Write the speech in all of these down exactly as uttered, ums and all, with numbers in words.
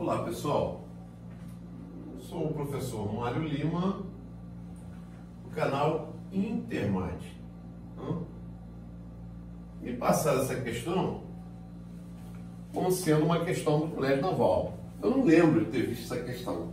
Olá pessoal, sou o professor Mário Lima, do canal Intermat. Me passaram essa questão como sendo uma questão do Colégio Naval. Eu não lembro de ter visto essa questão,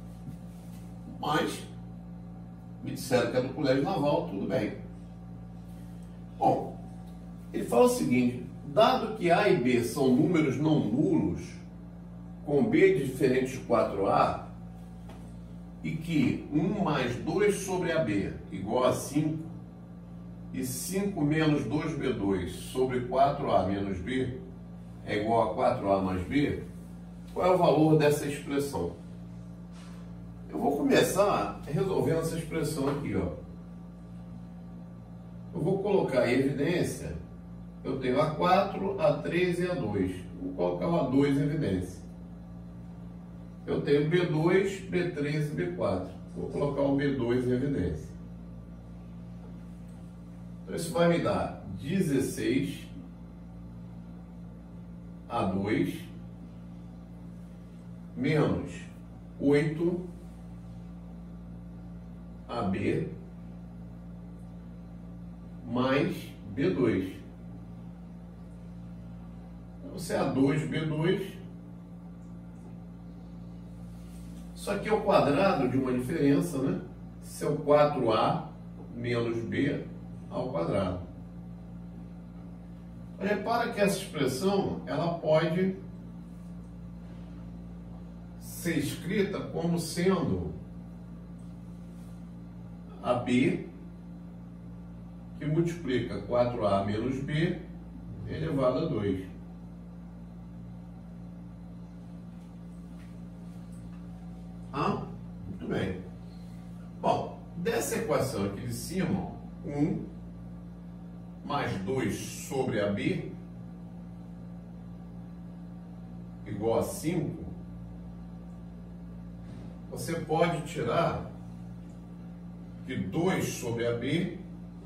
mas me disseram que é do Colégio Naval, tudo bem. Bom, ele fala o seguinte: dado que A e B são números não nulos, com B diferente de quatro A, e que um mais dois sobre A B igual a cinco, e cinco menos dois B dois sobre quatro A menos B é igual a quatro A mais B, qual é o valor dessa expressão? Eu vou começar resolvendo essa expressão aqui, ó. Eu vou colocar em evidência, eu tenho A quatro, A três e A dois. Vou colocar o A dois em evidência. Eu tenho B dois, B três e B quatro. Vou colocar o B dois em evidência. Então isso vai me dar dezesseis A dois menos oito A B mais B dois. Então, se é A dois, B dois, isso aqui é o quadrado de uma diferença, né? Se é o quatro A menos B ao quadrado. Repara que essa expressão ela pode ser escrita como sendo A B que multiplica quatro A menos B elevado a dois. Ah, muito bem. Bom, dessa equação aqui de cima, um mais dois sobre A B igual a cinco, você pode tirar que dois sobre A B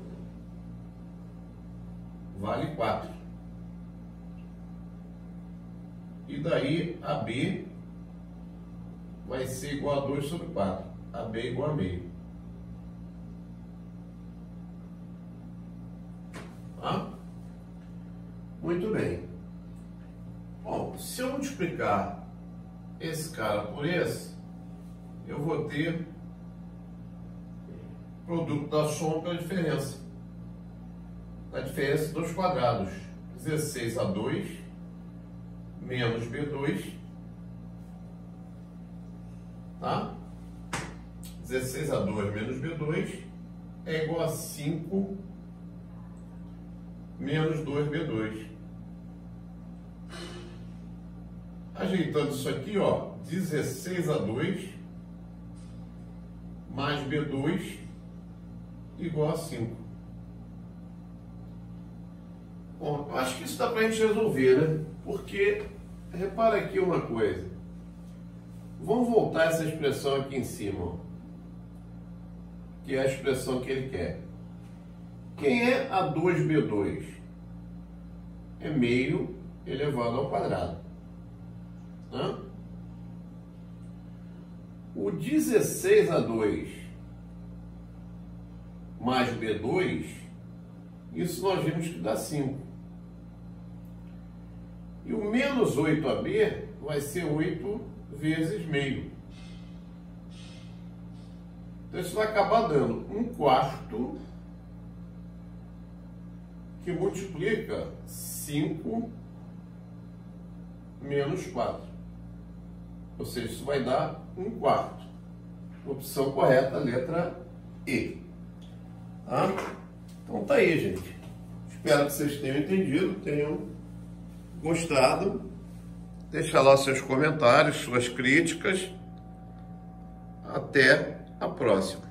vale quatro. E daí A B vai ser igual a dois sobre quatro. A B igual a meio. Tá? Muito bem. Bom, se eu multiplicar esse cara por esse, eu vou ter produto da soma pela diferença. A diferença dos quadrados. dezesseis A dois menos B dois. Tá? dezesseis A dois menos B dois é igual a cinco menos dois B dois. Ajeitando isso aqui, ó, dezesseis A dois mais B dois igual a cinco. Bom, eu acho que isso dá pra gente resolver, né? Porque, repara aqui uma coisa. Vamos voltar essa expressão aqui em cima, ó, que é a expressão que ele quer. Quem é A dois B dois? É meio elevado ao quadrado. Hã? O dezesseis A dois mais B dois, isso nós vimos que dá cinco. E o menos oito A B vai ser oito vezes meio. Então isso vai acabar dando um quarto que multiplica cinco menos quatro. Ou seja, isso vai dar um quarto. Opção correta, letra E. Tá? Então tá aí, gente. Espero que vocês tenham entendido, tenham gostado. Deixa lá seus comentários, suas críticas. Até a próxima.